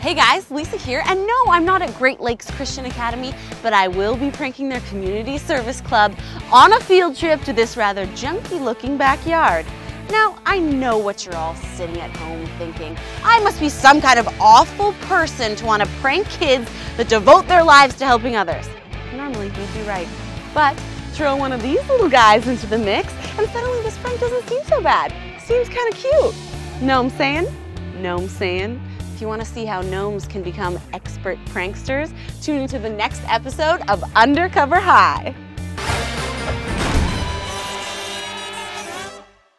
Hey guys, Lisa here, and no, I'm not at Great Lakes Christian Academy, but I will be pranking their community service club on a field trip to this rather junky looking backyard. Now, I know what you're all sitting at home thinking. I must be some kind of awful person to want to prank kids that devote their lives to helping others. Normally, you'd be right. But throw one of these little guys into the mix, and suddenly this prank doesn't seem so bad. Seems kind of cute. Know what I'm saying? Know what I'm saying? If you want to see how gnomes can become expert pranksters, tune into the next episode of Undercover High.